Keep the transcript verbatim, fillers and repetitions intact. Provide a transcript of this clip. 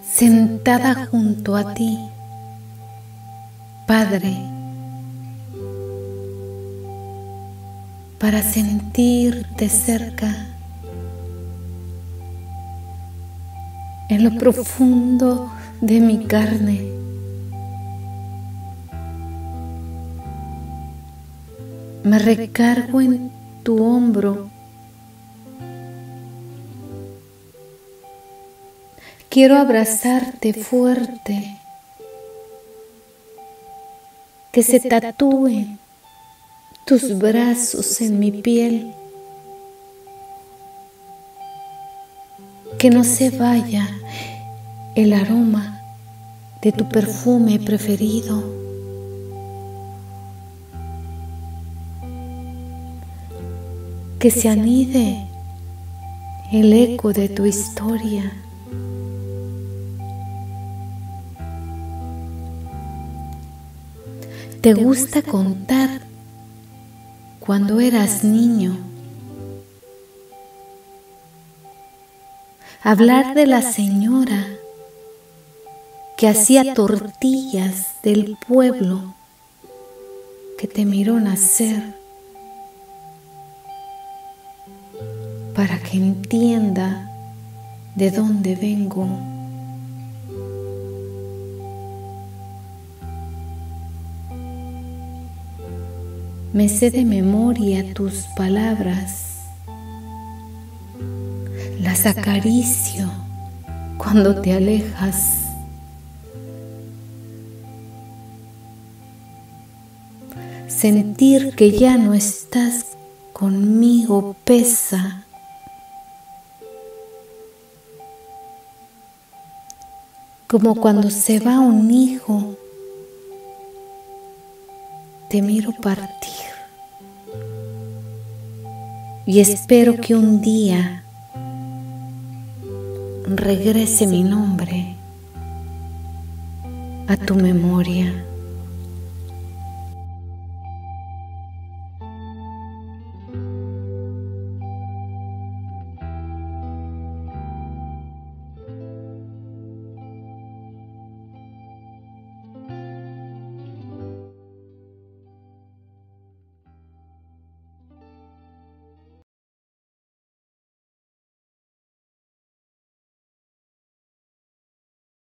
sentada junto a ti, Padre, para sentirte cerca, en lo profundo de mi carne. Me recargo en tu hombro. Quiero abrazarte fuerte, que se tatúen tus brazos en mi piel, que no se vaya el aroma de tu perfume preferido, que se anide el eco de tu historia. ¿Te gusta contar cuando eras niño? Hablar de la señora que hacía tortillas del pueblo que te miró nacer, para que entienda de dónde vengo. Me sé de memoria tus palabras, las acaricio cuando te alejas. Sentir que ya no estás conmigo pesa. Como cuando se va un hijo, te miro partir y espero que un día regrese mi nombre a tu memoria.